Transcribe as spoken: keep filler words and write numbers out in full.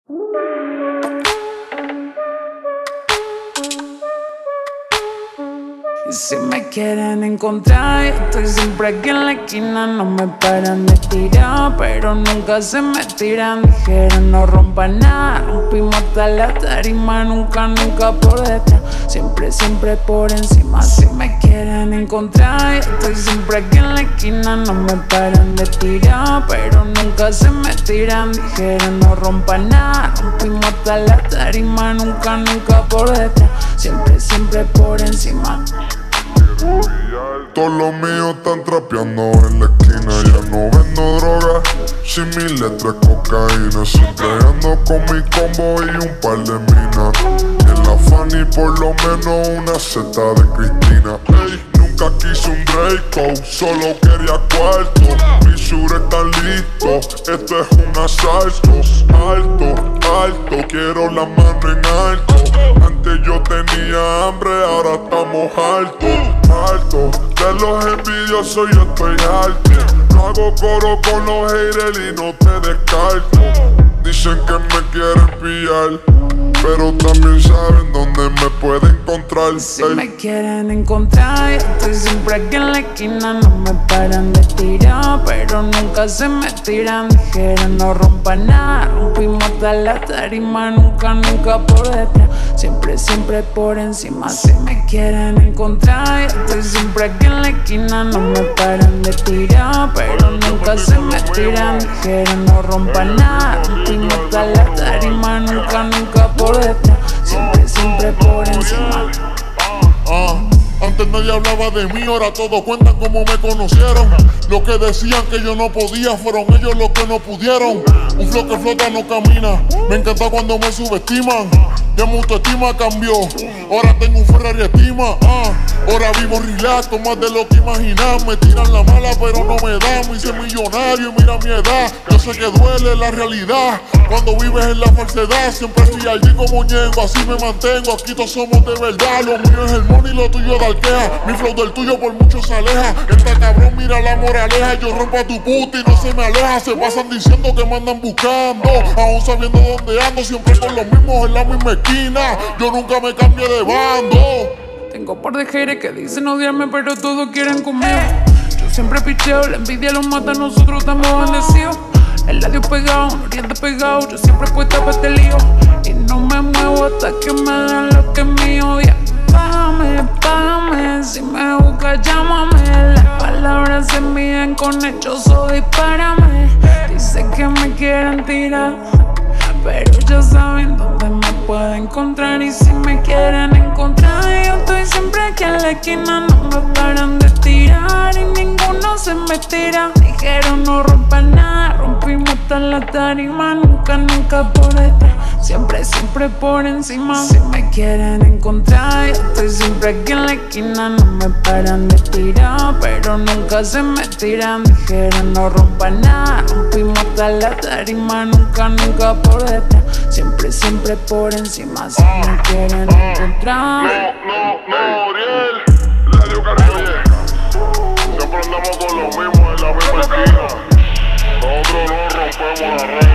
Y si me quieren encontrar, yo estoy siempre aquí en la esquina. No me paran de tirar, pero nunca se me tiran. Dijeron no rompan nada, rompimos hasta la tarima. Nunca, nunca por detrás, siempre, siempre por encima. Si me quieren encontrar, yo estoy siempre aquí en la esquina. No me paran de tirar, pero nunca se me tiran. Dijeron no rompan nada, rompimos hasta la tarima. Nunca, nunca por detrás, siempre, siempre por encima. Todos los míos están trapeando en la esquina. Ya no vendo droga, si mi letra es cocaína. Siempre ando con mi combo y un par de minas. Y en la Fanny por lo menos una seta de Cristina. Ey, nunca quise un Draco, solo quería cuarto. Mis shooters están listos, esto es un asalto. Alto, alto, quiero la mano en alto. Antes yo tenía hambre, ahora estamos altos. Alto, de los envidiosos yo estoy alto. No hago coro con los haters y no te descarto. Dicen que me quieren pillar, pero también saben dónde me pueden encontrar. Si me quieren encontrar, yo estoy siempre aquí en la esquina. No me paran de tirar, pero nunca se me tiran. Dijeron no rompan nada, rompimos hasta la tarima. Nunca, nunca por detrás, siempre, siempre por encima. Si me quieren encontrar, yo estoy siempre aquí en la esquina. No me paran de tirar, pero nunca se me tiran. Dijeron no rompan nada, rompimos hasta la tarima. Nunca, nunca por detrás, siempre, siempre por encima. Ah, antes nadie hablaba de mí, ahora todos cuentan cómo me conocieron. Los que decían que yo no podía, fueron ellos los que no pudieron. Un flow que flota no camina, me encanta cuando me subestiman. Ya mi autoestima cambió, ahora tengo un Ferrari estima. Ah, ahora vivo relax, con más de lo que imaginas. Me tiran la mala pero no me da, me hice millonario y mira mi edad. Yo sé que duele la realidad, cuando vives en la falsedad. Siempre estoy allí como Ñengo, así me mantengo. Aquí todos somos de verdad, lo mío es el money, lo tuyo de alqueja. Mi flow del tuyo por mucho se aleja. Esta cabrón mira la moraleja, yo rompo a tu puta y no se me aleja. Se pasan diciendo que me andan buscando, aún sabiendo dónde ando. Siempre con los mismos en la misma esquina, yo nunca me cambio de bando. Tengo par de haters que dicen odiarme, pero todos quieren conmigo. Yo siempre picheo, la envidia los mata, nosotros estamos bendecidos. El ladio pegado, un oriente pegado, yo siempre puesta para este lío. Y no me muevo hasta que me den lo que es mío. Yeah. Págame, págame, si me buscas llámame. Las palabras se miden con hechos o dispárame. Dicen que me quieren tirar, pero ya saben dónde me pueden encontrar. Y si me quieren encontrar, yo estoy siempre aquí en la esquina. No me paran de tirar y ninguno se me tira. Dijeron no rompan nada, rompimos hasta la tarima. Nunca, nunca por detrás, siempre, siempre por encima. Si me quieren encontrar, yo estoy siempre aquí en la esquina. No me paran de tirar, pero nunca se me tiran. Dijeron no rompan nada, rompimos hasta la tarima. Nunca, nunca por detrás, siempre, siempre por encima. Si me quieren encontrar. No, no, no, Ariel, Radio Caribe. Siempre andamos con lo mismo en la misma esquina. Nosotros no rompemos la red.